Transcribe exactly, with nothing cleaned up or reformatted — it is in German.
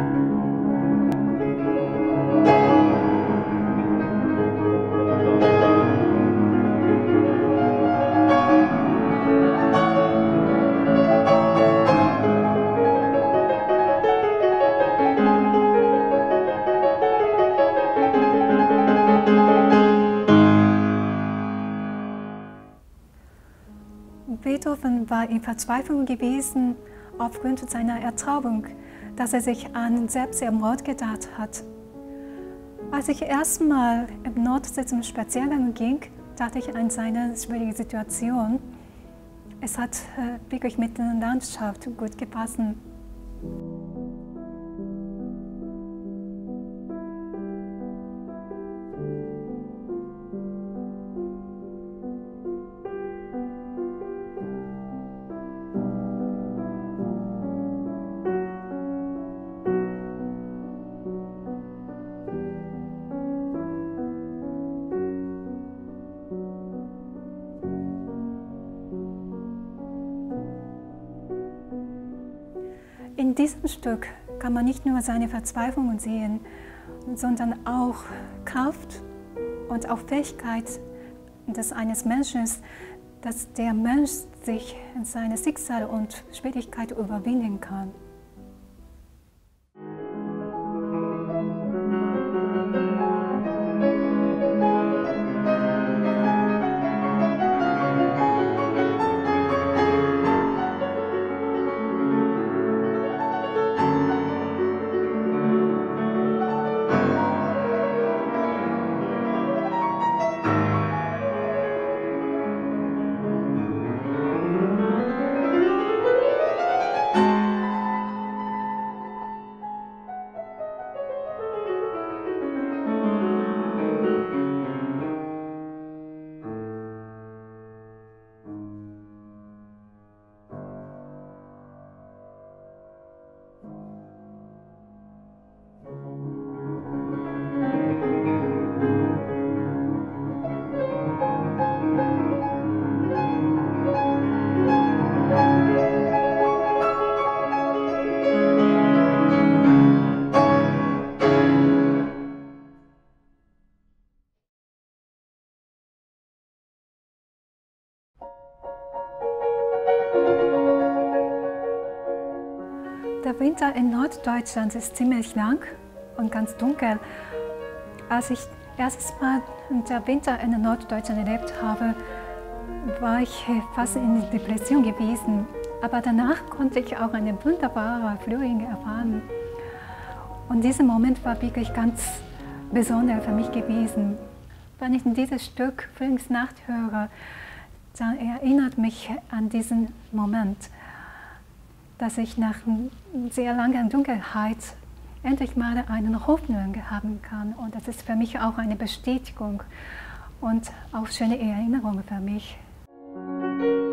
Beethoven war in Verzweiflung gewesen aufgrund seiner Ertrauung, dass er sich an Selbstmord gedacht hat. Als ich erstmal im Nordsee zum Spaziergang ging, dachte ich an seine schwierige Situation. Es hat äh, wirklich mit der Landschaft gut gepasst. In diesem Stück kann man nicht nur seine Verzweiflung sehen, sondern auch Kraft und auch Fähigkeit des eines Menschen, dass der Mensch sich in seine Schicksal und Schwierigkeit überwinden kann. Der Winter in Norddeutschland ist ziemlich lang und ganz dunkel. Als ich erstes Mal den Winter in Norddeutschland erlebt habe, war ich fast in Depression gewesen. Aber danach konnte ich auch einen wunderbaren Frühling erfahren. Und dieser Moment war wirklich ganz besonders für mich gewesen. Wenn ich dieses Stück Frühlingsnacht höre, dann erinnert mich an diesen Moment, dass ich nach sehr langer Dunkelheit endlich mal eine Hoffnung haben kann. Und das ist für mich auch eine Bestätigung und auch schöne Erinnerung für mich.